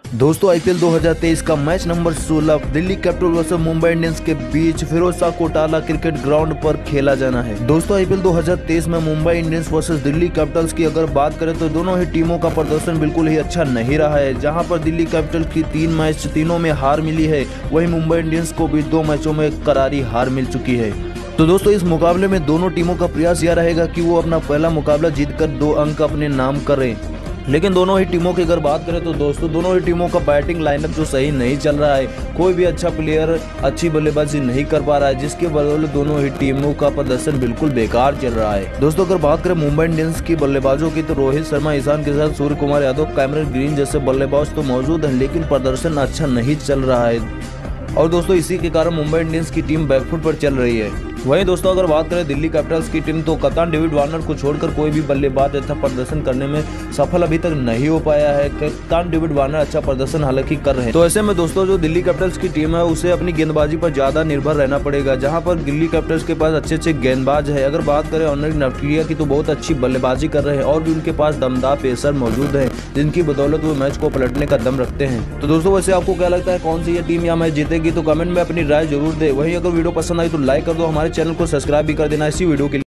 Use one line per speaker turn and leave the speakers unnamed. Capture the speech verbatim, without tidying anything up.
दोस्तों आईपीएल दो हज़ार तेईस का मैच नंबर सोलह Delhi capital versus Mumbai Indians के बीच फिरोजशाह कोटला क्रिकेट ग्राउंड पर खेला जाना है। दोस्तों आईपीएल दो हज़ार तेईस में Mumbai Indians versus Delhi capitals की अगर बात करें तो दोनों ही टीमों का प्रदर्शन बिल्कुल ही अच्छा नहीं रहा है। जहां पर दिल्ली कैपिटल्स की तीन मैच तीनों में हार मिली है, वहीं मुंबई इंडियंस को भी दो मैचों में करारी हार मिल चुकी है। तो दोस्तों इस मुकाबले में दोनों टीमों का प्रयास यह रहेगा कि वो अपना पहला मुकाबला जीतकर दो अंक अपने नाम करें। लेकिन दोनों ही टीमों की अगर बात करें तो दोस्तों दोनों ही टीमों का बैटिंग लाइनअप जो सही नहीं चल रहा है, कोई भी अच्छा प्लेयर अच्छी बल्लेबाजी नहीं कर पा रहा है, जिसके बदौलत दोनों ही टीमों का प्रदर्शन बिल्कुल बेकार चल रहा है। दोस्तों अगर बात करें मुंबई इंडियंस की बल्लेबाजों की तो रोहित शर्मा, ईशान किशन, सूर्य कुमार यादव, कैमरन ग्रीन जैसे बल्लेबाज तो मौजूद हैं, लेकिन प्रदर्शन अच्छा नहीं चल रहा है और दोस्तों इसी के कारण मुंबई इंडियंस की टीम बैकफुट पर चल रही है। वहीं दोस्तों अगर बात करें दिल्ली कैपिटल्स की टीम तो कप्तान डेविड वार्नर को छोड़कर कोई भी बल्लेबाज अच्छा प्रदर्शन करने में सफल अभी तक नहीं हो पाया है। कप्तान डेविड वार्नर अच्छा प्रदर्शन हालांकि कर रहे हैं। तो ऐसे में दोस्तों जो दिल्ली कैपिटल्स की टीम है उसे अपनी गेंदबाजी पर ज्यादा निर्भर रहना पड़ेगा, जहां पर दिल्ली कैपिटल्स के पास अच्छे अच्छे गेंदबाज है। अगर बात करें अनिल नटकिया की तो बहुत अच्छी बल्लेबाजी कर रहे हैं और भी उनके पास दमदार पेसर मौजूद है, जिनकी बदौलत वो मैच को पलटने का दम रखते हैं। तो दोस्तों वैसे आपको क्या लगता है कौन सी ये टीम या मैच जीतेगी, तो कमेंट में अपनी राय जरूर दे। वहीं अगर वीडियो पसंद आई तो लाइक कर दो, हमारे चैनल को सब्सक्राइब भी कर देना इसी वीडियो के लिए।